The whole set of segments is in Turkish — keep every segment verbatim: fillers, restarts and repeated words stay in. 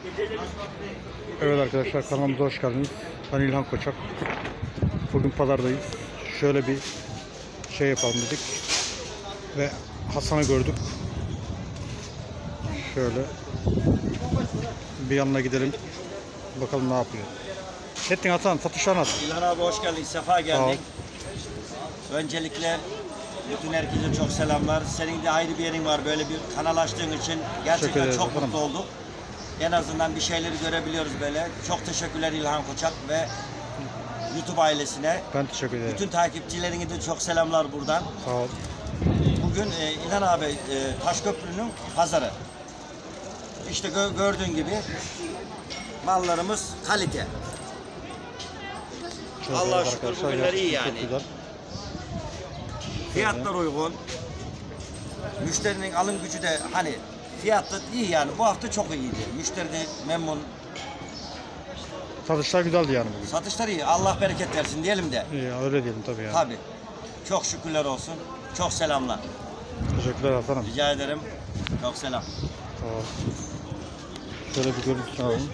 Evet arkadaşlar, kanalımıza hoş geldiniz. Ben İlhan Koçak. Bugün pazardayız. Şöyle bir şey yapalım dedik. Ve Hasan'ı gördük. Şöyle bir yanına gidelim. Bakalım ne yapıyor. Ettin Hasan, satışlar nasıl? İlhan abi hoş geldin, sefa geldik. Öncelikle bütün herkese çok selamlar. Senin de ayrı bir yerin var, böyle bir kanal açtığın için gerçekten ederiz, çok bakalım. mutlu olduk. En azından bir şeyleri görebiliyoruz böyle. Çok teşekkürler İlhan Koçak ve YouTube ailesine. Ben teşekkür ederim. Bütün takipçilerine de çok selamlar buradan. Sağ ol. Bugün e, İlhan abi e, Taşköprü'nün pazarı. İşte gö gördüğün gibi mallarımız kalite. Çok Allah'a güzel şükür arkadaşlar, bugünler iyi gerçekten yani. çok güzel. Fiyatlar uygun. Müşterinin alım gücü de hani fiyatlar iyi yani. Bu hafta çok iyiydi. Müşteri de memnun. Satışlar güzeldi yani bugün. Satışlar iyi. Allah bereket versin diyelim de. İyi, öyle diyelim tabii yani. Tabii. Çok şükürler olsun. Çok selamlar. Teşekkürler Hasan'ım. Rica ederim. Çok selam. Sağ ol. Şöyle bir görüntü alalım.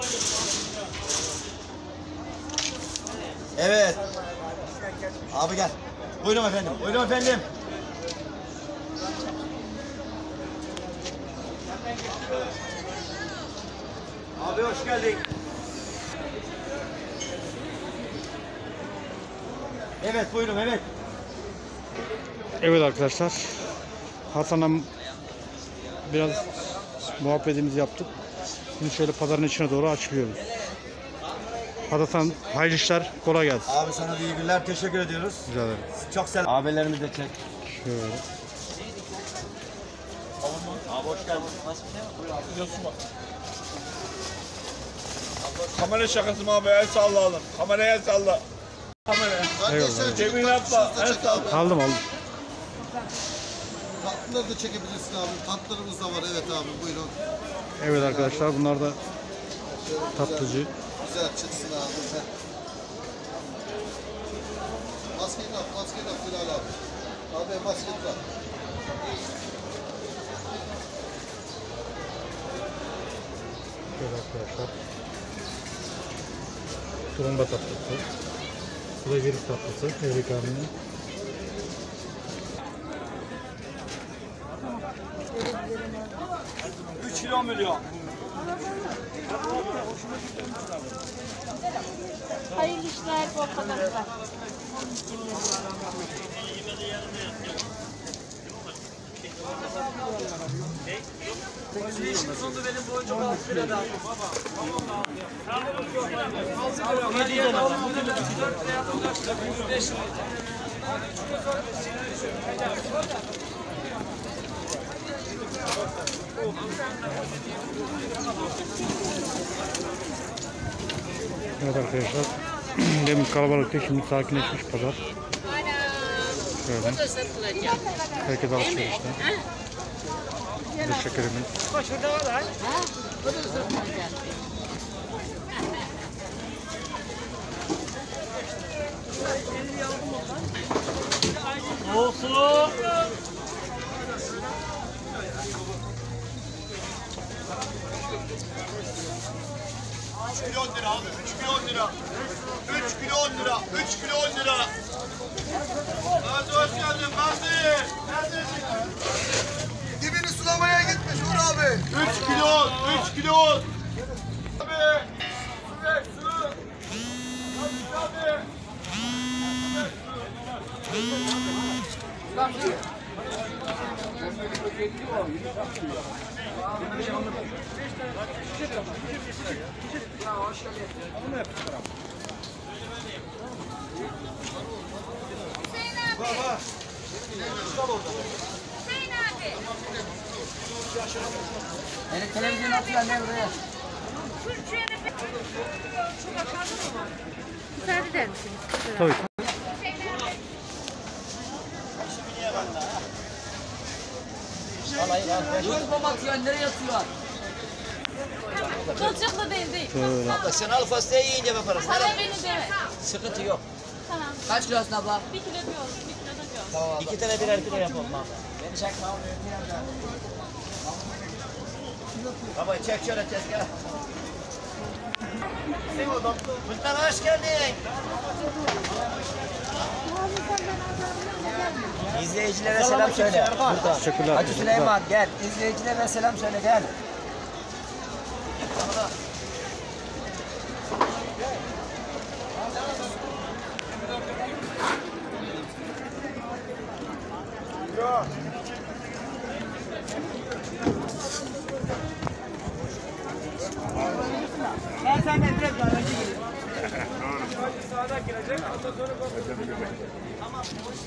Evet. Abi gel. Buyurun efendim. Buyurun efendim. Abi hoş geldin. Evet buyurun evet. Evet arkadaşlar, Hasan'la biraz muhabbetimizi yaptık. Şimdi şöyle pazarın içine doğru açılıyoruz. Hasan, hayırlı işler, kolay gelsin. Abi sana da iyi günler, teşekkür ediyoruz. Rica ederim. Çok selam. Abilerimizi de çek. Şöyle. Abi hoş geldin. Kamera şakası mı abi? El sallayalım. Kameraya el salla. Kameraya. Eyvallah. Cebine atla. El salla. Aldım aldım. Tatlıları da çekebilirsin abi. Tatlılarımız da var. Evet abi buyurun. Evet arkadaşlar, bunlar da tatlıcı. Güzel çıksın abi. Maskeyi tak, maskeyi tak Bilal abi. Abi maskeyi tak. Şöyle arkadaşlar. Turumba tatlısı. Bu da verik tatlısı. Erik abinin. üç kilo milyon. Hayırlı işler, bol kazançlar. Evet arkadaşlar. Demin kalabalıktı, şimdi sakinleşmiş pazar. Şöyle. Herkes alışverişte. Teşekkür ederim. Olsun. üç kilo on lira abi. üç kilo on lira. üç kilo on lira. üç kilo on lira. Gazi hoş geldin Gazi. Neredesin? Dibini sulamaya gitmiş Uğur abi. üç kilo on. üç kilo on. Abi. Su ver su. Hadi abi. Baba. Hüseyin abi. Evet televizyon atıyor anne buraya. Müsaade eder misiniz? Tabii. Yunus baba atıyor, nereye atıyor? Kılçıklı değil değil. Şöyle. Abla sen al fastayı yiyince bakarız. Sana beni de. Sıkıntı yok. Tamam. Kaç kilosun abla? Bir kilo diyoruz. Bir kilo da diyoruz. Tamam. İki tane birer kilo yapalım abla. Beni çekme abi. Baba çek şöyle tezgah. Mustafa hoş geldin. İzleyicilere selam söyle. Burada. Teşekkürler. Hacı Süleyman gel. İzleyicilere selam söyle gel. Ben senden direkt önce geleyim. Sağdan girecek, ondan sonra bakacağım. Tamam,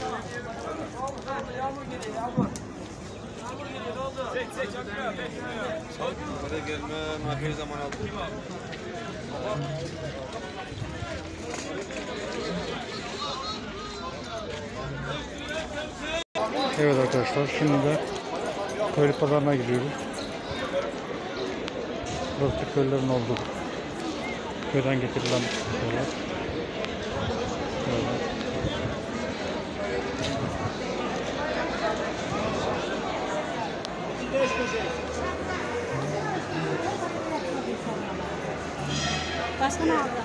yağmur geliyor, yağmur. Yağmur geliyor, ne oldu? Çek, çek, çakmıyor, bekliyor. Orada gelme, nakil zaman aldı. Evet arkadaşlar, şimdi de köylü pazarına gidiyoruz. Burası köylülerin olduğu, köyden getirilen şeyler. Böyle. Başka ne aldı?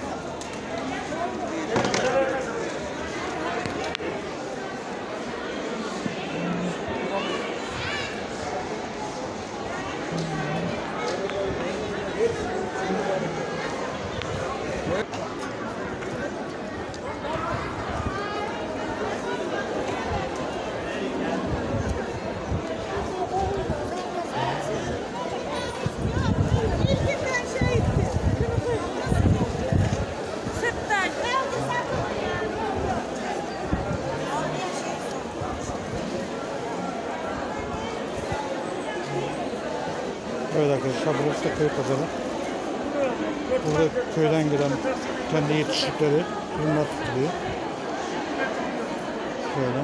Evet arkadaşlar, burası da köy pazarı. Burada köyden gelen kendi yetiştikleri ürünler tutuluyor. Şöyle.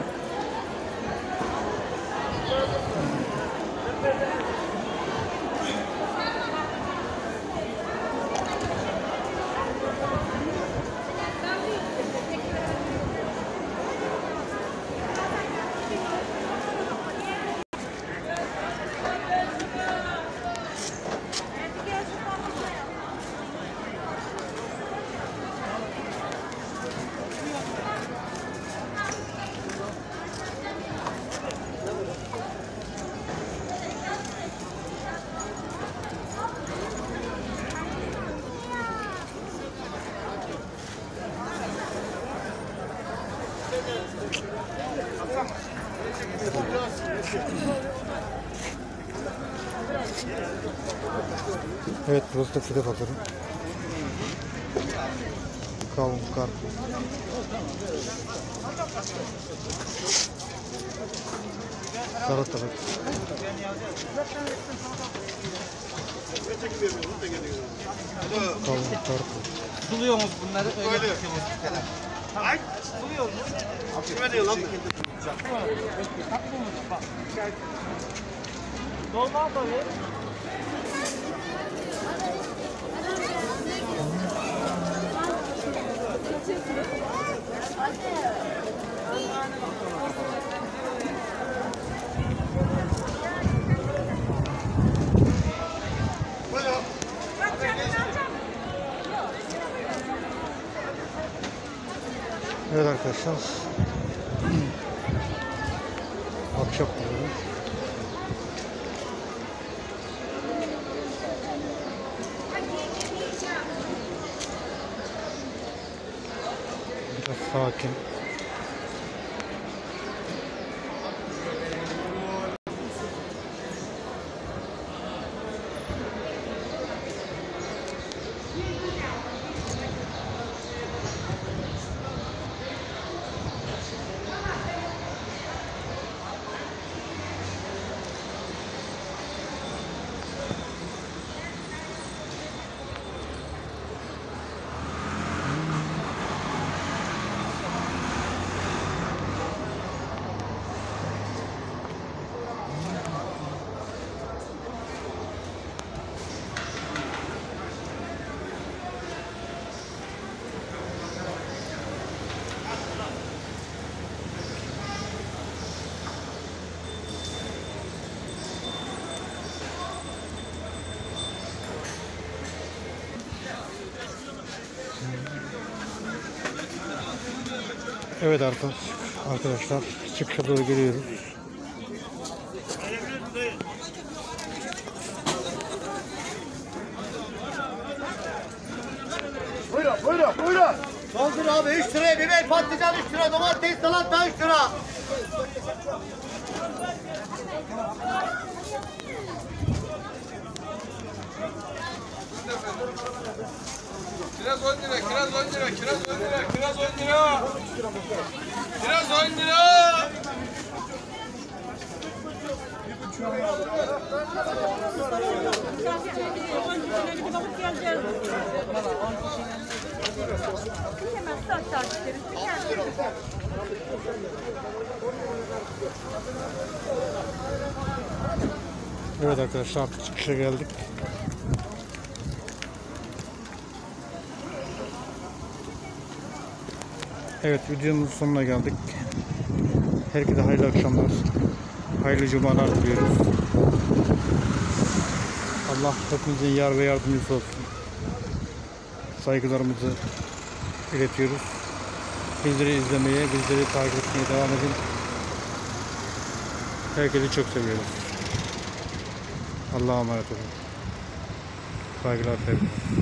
Evet, burası da fide pazarı. Kavun, karpuz. Salatalık. Kavun, karpuz. Suluyor musunuz bunları? Öyle tutuyoruz bir kere. Ay! Suluyor musunuz? Kime diyor lan? Normal tabii. Evet arkadaşlar. Akşam pazarı. Biraz sakin. Evet arkadaşlar, arkadaşlar çıkışa doğru geliyoruz. Buyurun buyurun buyurun. Doldur abi üç liraya biber patlıcan üç lira domates salata üç lira. Kiraz on lira, kiraz on lira, kiraz on lira, kiraz on lira. Kiraz on lira. Evet arkadaşlar artık çıkışa geldik. Evet videomuzun sonuna geldik. Herkese hayırlı akşamlar. Hayırlı cumalar diliyoruz. Allah hepimizin yar ve yardımcısı olsun. Saygılarımızı iletiyoruz. Bizleri izlemeye, bizleri takip etmeye devam edin. Herkesi çok seviyoruz. Allah'a emanet olun. Saygılar, sevgiler.